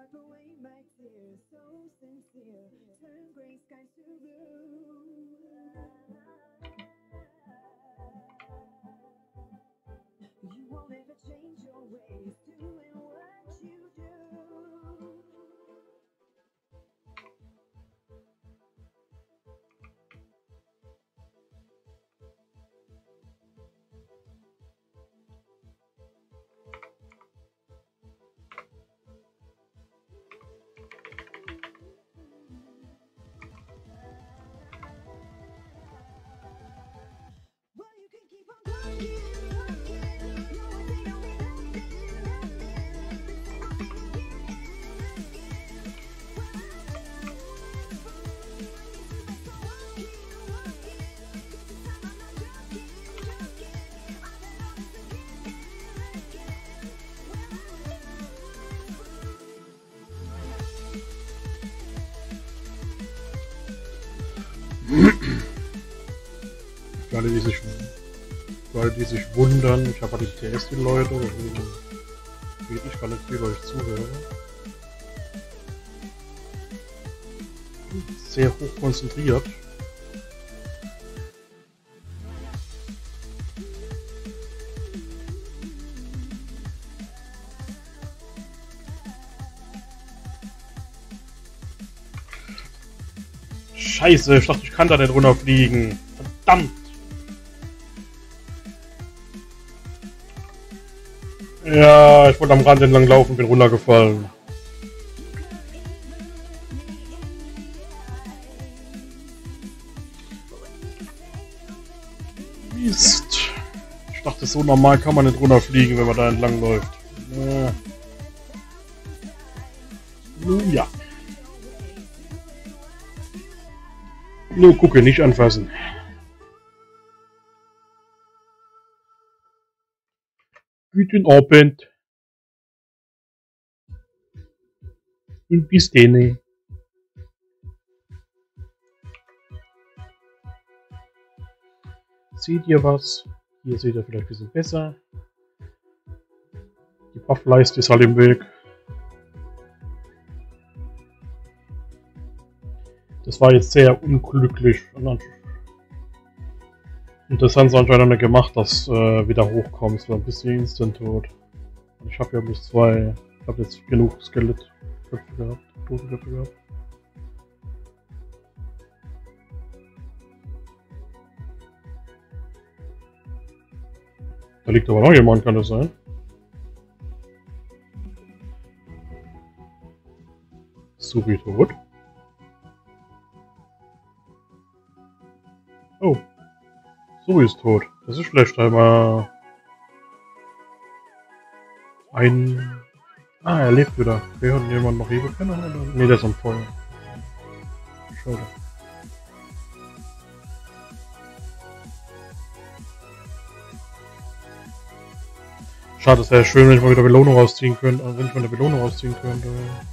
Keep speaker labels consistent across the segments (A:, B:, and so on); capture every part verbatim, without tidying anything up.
A: Für alle, die sich, für alle, die sich wundern, ich habe halt die T S, die Leute, deswegen geht ich gar nicht viel euch zuhören. Sehr hoch konzentriert. Scheiße, ich dachte, ich kann da nicht runterfliegen. Verdammt! Ja, ich wollte am Rand entlang laufen, bin runtergefallen. Mist. Ich dachte, so normal kann man nicht runterfliegen, wenn man da entlang läuft. Ja. Nun ja. Nur gucke, nicht anfassen. Guten Abend. Und bis denne. Seht ihr was? Hier seht ihr vielleicht ein bisschen besser. Die Buffleiste ist halt im Weg. Das war jetzt sehr unglücklich. Und das haben sie anscheinend nicht gemacht, dass äh, wieder hochkommt. Es war ein bisschen instant tot. Ich habe ja bloß zwei. Ich habe jetzt genug Skelettköpfe gehabt. Totenköpfe gehabt. Da liegt aber noch jemand, kann das sein? Suri tot. Oh. Suri ist tot. Das ist schlecht, aber ein... Ah, er lebt wieder. Wir hören jemand noch Hebelpenner? Ne, der ist am Feuer. Schade. Schade, es wäre schön, wenn ich mal wieder Belohnung rausziehen könnte. Also wenn ich mal eine Belohnung rausziehen könnte.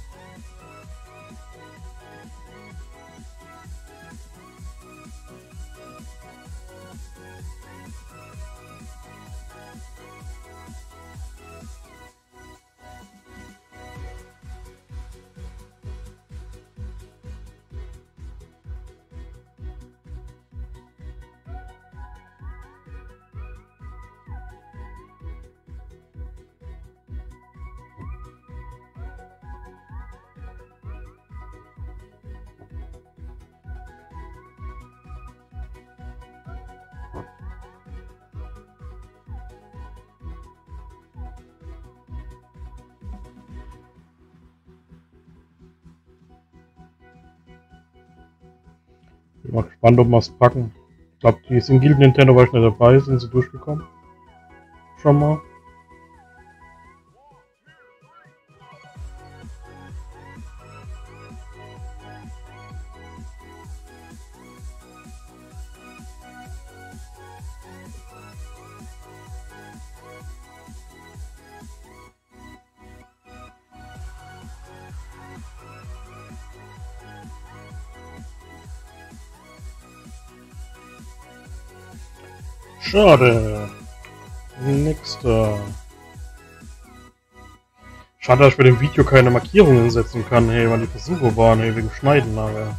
A: Ich bin mal gespannt, ob wir es packen. Ich glaube, die sind Guild Nintendo, war ich nicht dabei, sind sie durchgekommen. Schon mal. Schade. Nächster. Schade, dass ich bei dem Video keine Markierungen setzen kann, hey, wann die Versuche waren, hey, wegen Schneiden nachher.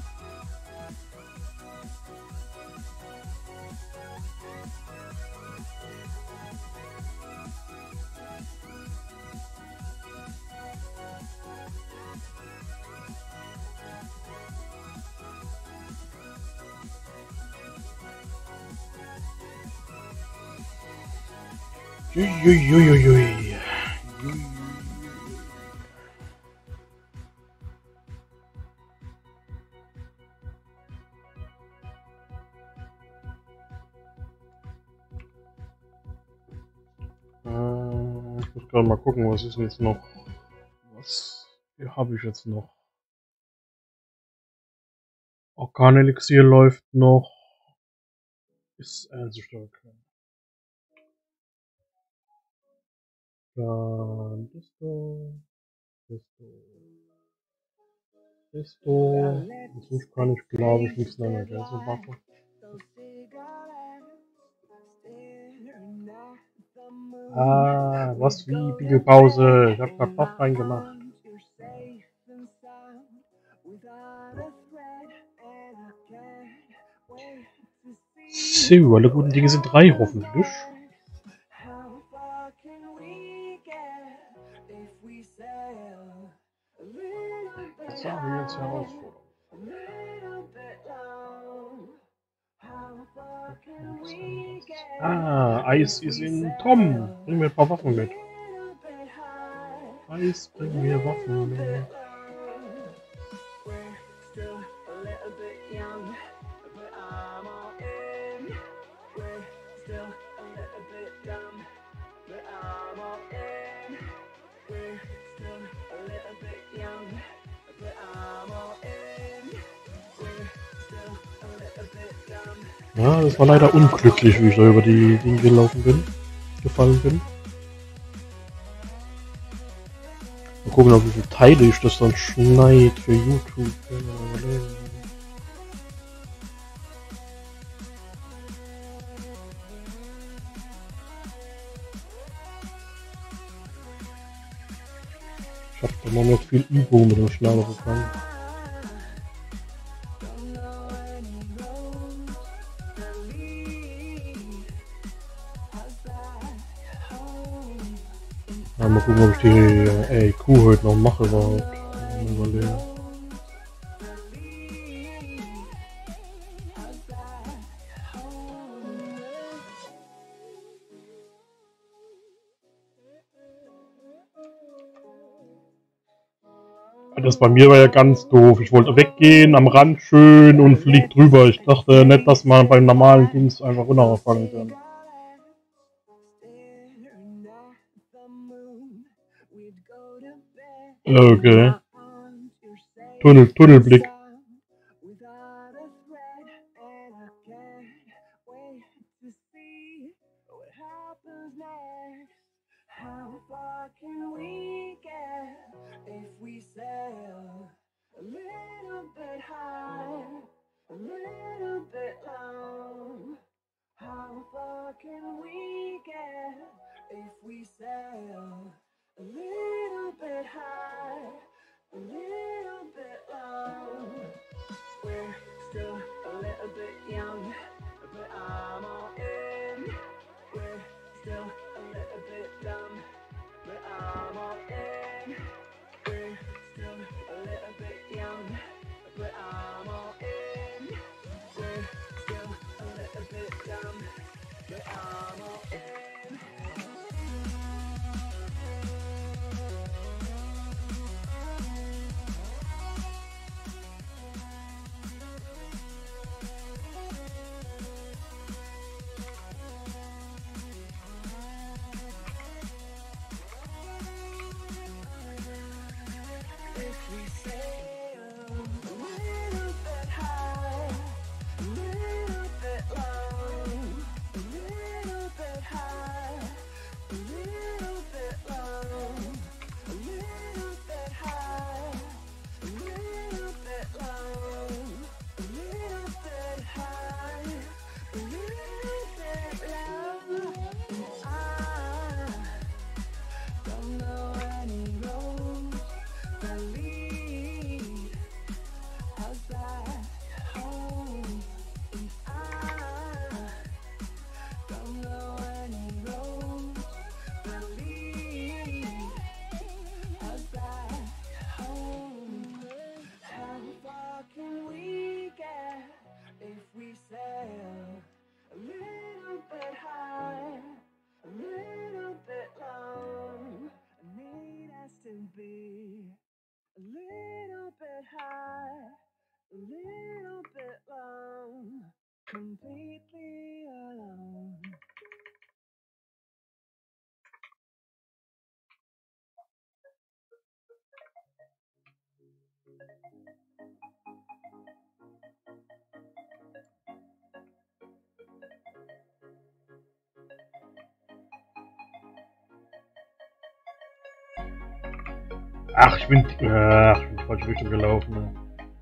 A: Uiuiuiui. Äh, ich muss gerade mal gucken, was ist jetzt noch. Was habe ich jetzt noch? Orkanelixier läuft noch. Ist also stark. Dann Disto, Disto, Disto. Sonst kann ich, glaube ich, nichts mehr mehr so machen. Ah, was wie Bibelpause. Ich hab grad Buff reingemacht. So, alle guten Dinge sind drei, hoffentlich. Was haben wir jetzt Herausforderung? Ah, Eis ist in Tom. Bring mir ein paar Waffen mit. Eis, bring mir Waffen mit. Ja, das war leider unglücklich, wie ich da über die Dinge gelaufen bin, gefallen bin. Mal gucken, auf wie viele Teile ich das dann schneid für YouTube. Ich hab da noch nicht viel Übung mit dem Schneider bekommen. Ja, mal gucken, ob ich die äh, A Q heute noch mache überhaupt. Überlegen. Das bei mir war ja ganz doof. Ich wollte weggehen, am Rand schön und flieg drüber. Ich dachte nicht, dass man beim normalen Dings einfach runterfangen kann. Okay. Tunnel, Tunnelblick.
B: to be a little bit high, a little bit long, completely alone.
A: Ach, ich bin, ach, ich bin in die falsche Richtung gelaufen. Ne?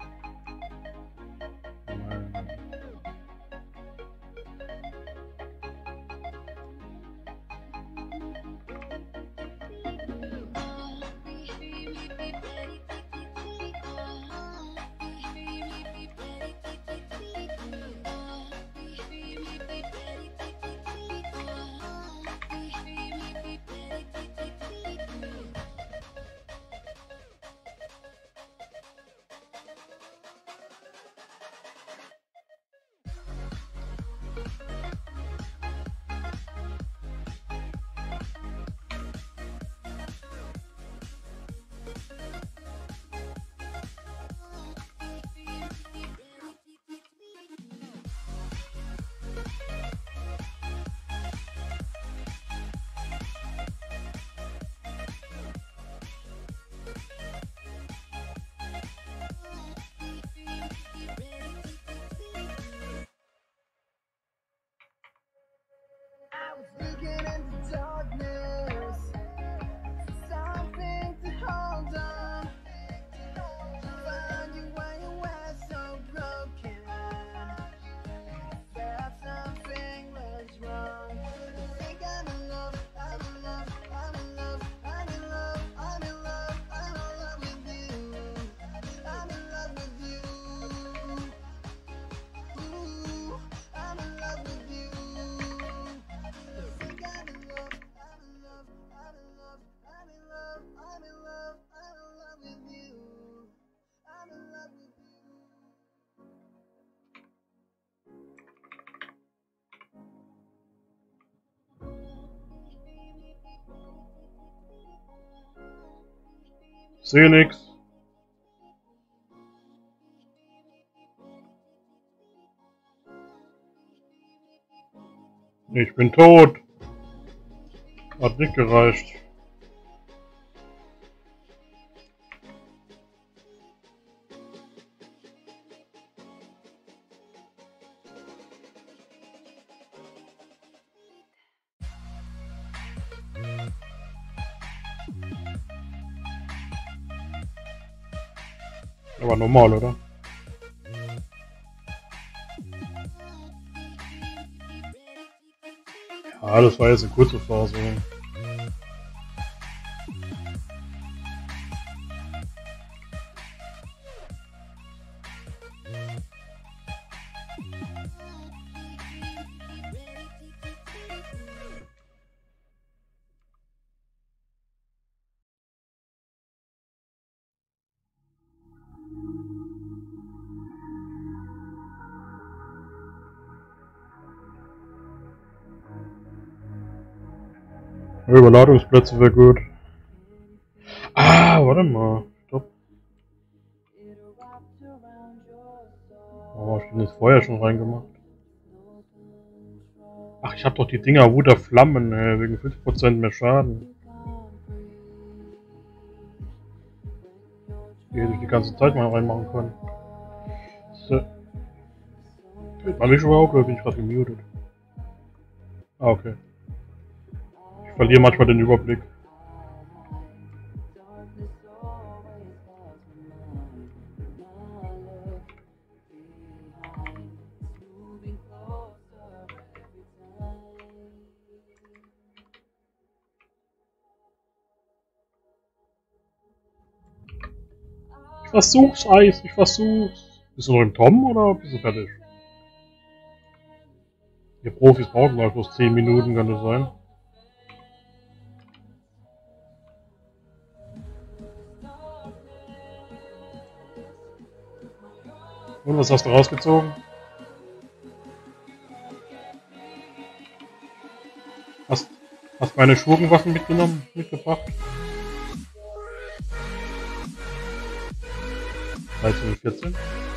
A: Looking into darkness, something to hold on. Find you when you were so broken. That something was wrong. I think I'm in love, I'm in love, I'm in love, I'm in love, I'm in love, I'm in love with you. I'm in love with you. Ooh, I'm in love with you. Sehe nix. Ich bin tot. Hat nicht gereicht. Aber normal, oder? Ja, das war jetzt eine kurze Phase. Überladungsplätze wäre gut. Ah, warte mal. Stopp. Oh, ich bin jetzt vorher schon reingemacht. Ach, ich hab doch die Dinger Wut der Flammen, ey, wegen fünf Prozent mehr Schaden. Die hätte ich die ganze Zeit mal reinmachen können. So. Hört man mich überhaupt oder bin ich gerade gemutet? Ah, okay. Ich verliere manchmal den Überblick. Ich versuch's, Eis, ich versuch's. Bist du noch im Tom oder bist du fertig? Die Profis brauchen mal bloß zehn Minuten, kann das sein? Und was hast du rausgezogen? Hast, hast meine Schurkenwaffen mitgenommen, mitgebracht?
C: dreizehn und vierzehn.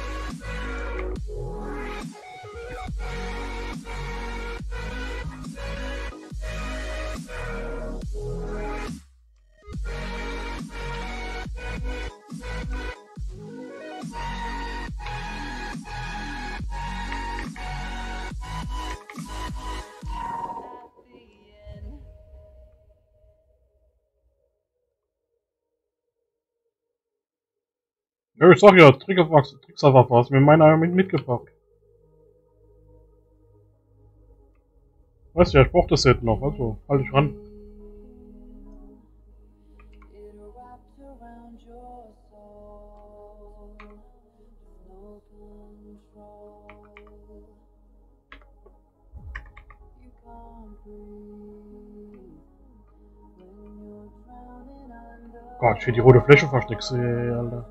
C: Ja, ich sag ja, Triggerbox, Trickserwaffe, hast du mir meine mit mitgebracht. Weißt du ja, ich brauch das Set noch, also halt dich ran. Gott, ich will die rote Fläche versteckst, ey, Alter.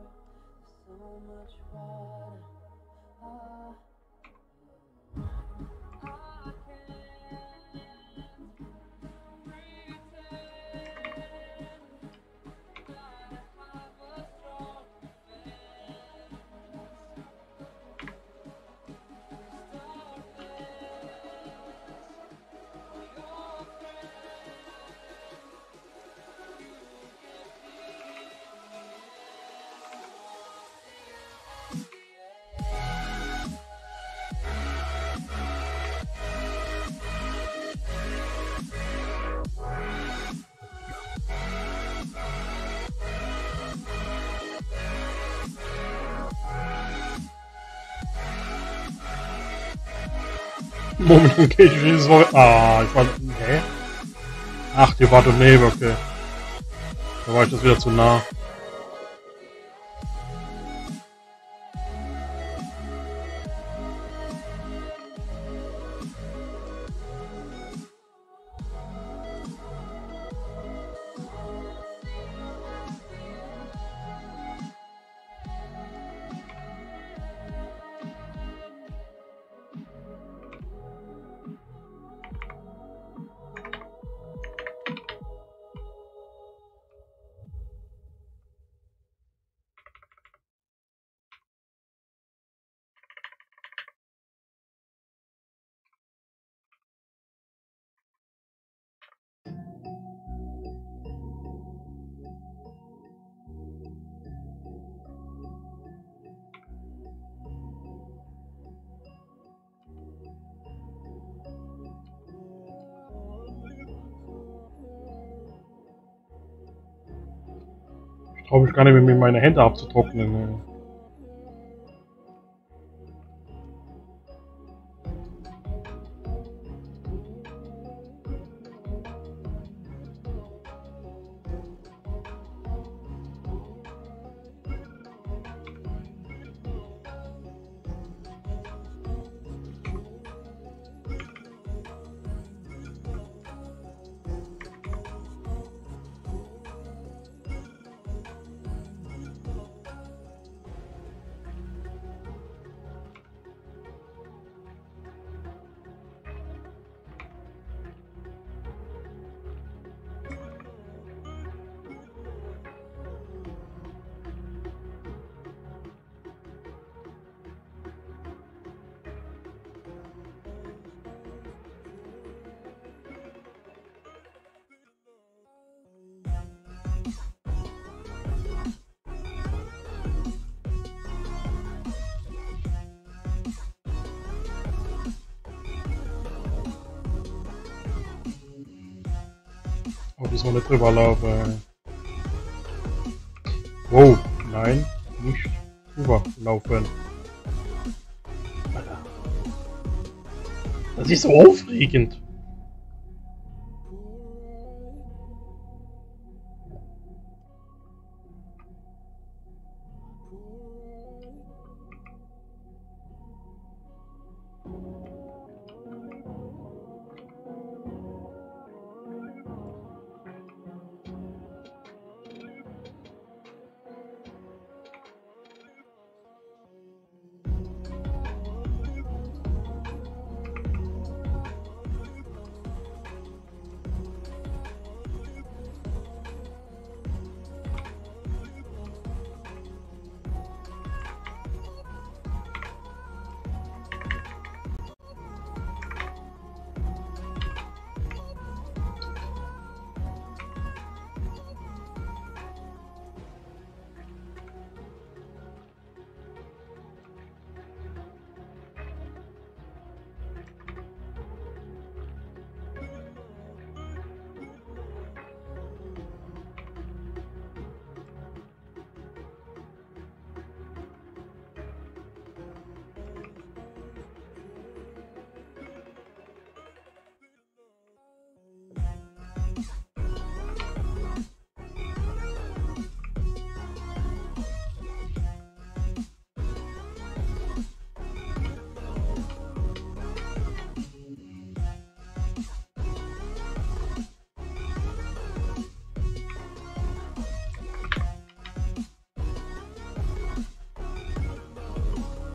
C: Momentan gehe ich dieses Woche. Ah, ich war. Hä? Ach, die war doch neben, okay. Da war ich das wieder zu nah. Ich traue mich gar nicht mehr, mir meine Hände abzutrocknen. Oh, die soll nicht drüber laufen. Wow, nein, nicht drüber laufen. Alter. Das ist so aufregend.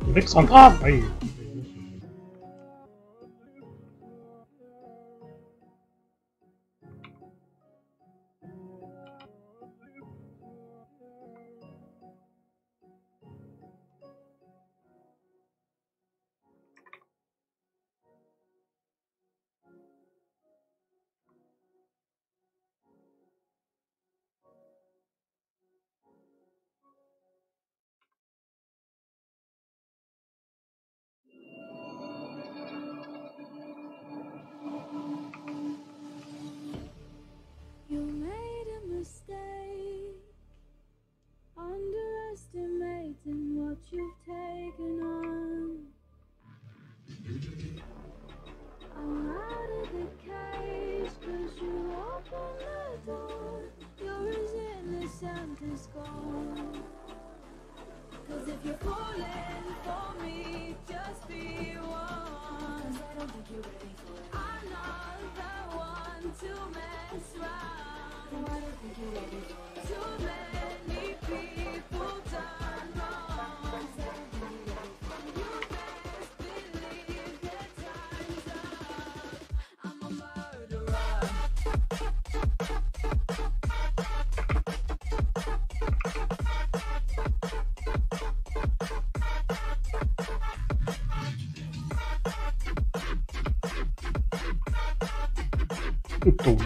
C: Nix am Grab. Ei.
D: You made a mistake, underestimating what you've taken on. I'm out of the cage, cause you opened the door. You're as innocent as gone. Cause if you're falling for me, just be one. 'Cause I don't think you're ready for it. I'm not the one to mess around. No, I don't think you're ready for it. Too many people done wrong. 'Cause I don't think you're ready for it. You best believe that time's up. I'm a murderer.
C: Tot.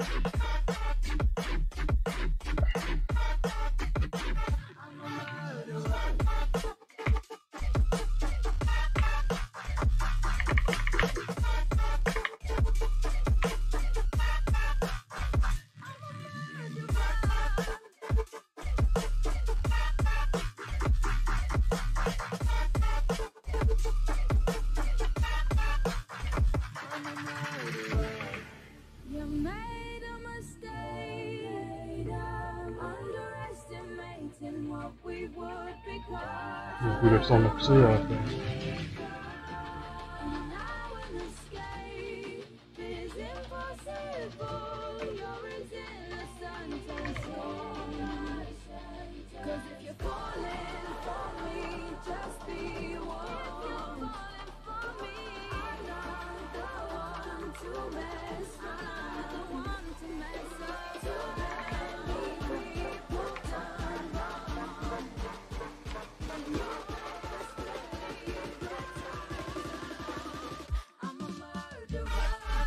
D: You made a mistake, underestimating what we would become.
C: Ja, gut, ich auch noch sehe.
D: And now an escape is impossible. You're as innocent as gone. 'Cause if you're falling for me, just be one. If you're falling for me, I'm not the one to mess around. The one to mess up. Too many people done wrong. You best believe that I'm a murderer.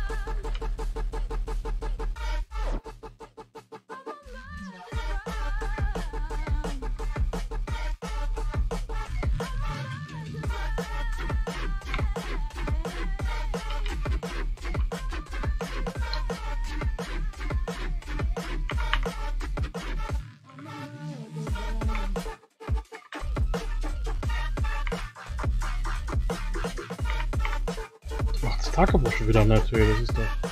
C: Macht das Tagebuch schon wieder natürlich, das ist doch.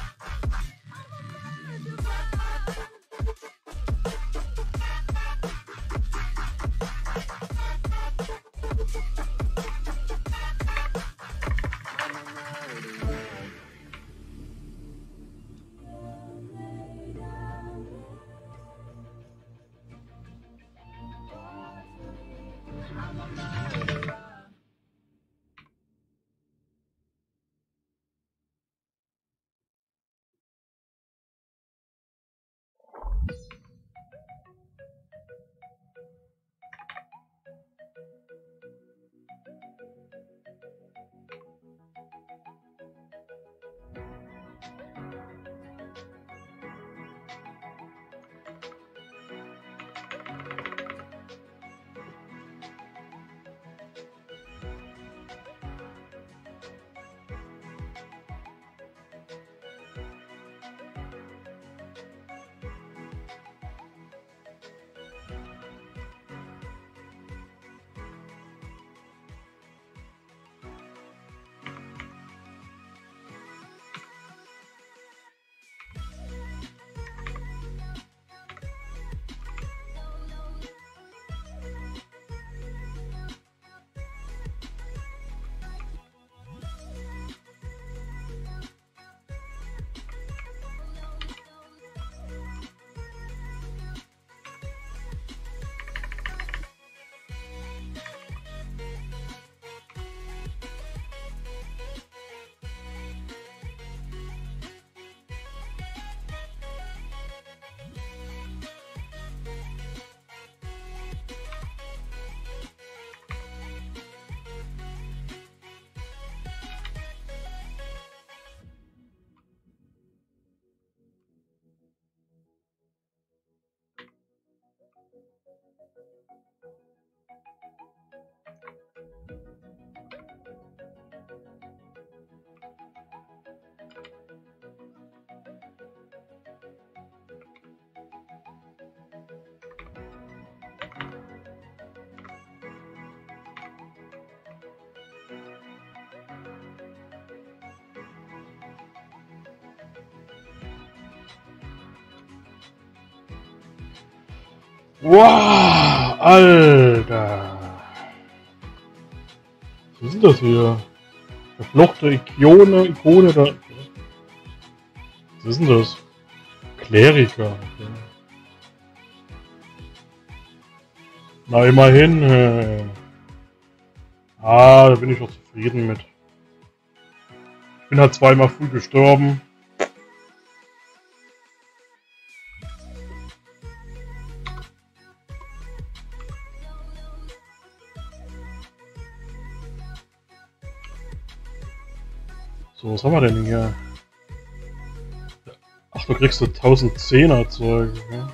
C: Wow, Alter. Was ist denn das hier? Verflochte Ikone, Ikone da. Was ist denn das? Kleriker. Okay. Na, immerhin. Äh. Ah, da bin ich doch zufrieden mit. Ich bin halt zweimal früh gestorben. So, was haben wir denn hier? Ach, du kriegst so tausendzehner Zeug, okay?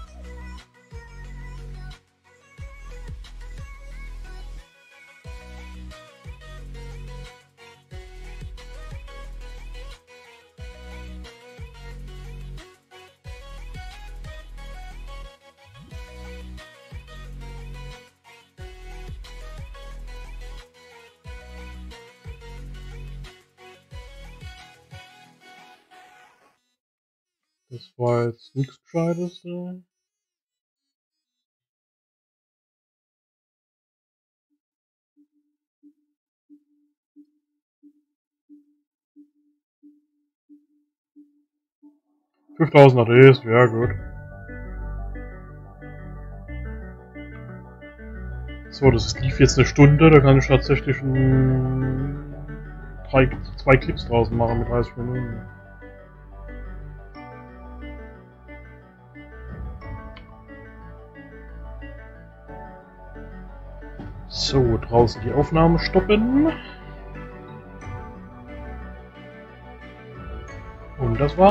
C: Das war jetzt nichts Gescheites, ne? fünftausend A Ds, ja gut. So, das lief jetzt eine Stunde, da kann ich tatsächlich ein, drei, zwei Clips draußen machen mit dreißig Minuten. So, draußen die Aufnahme stoppen. Und das war's.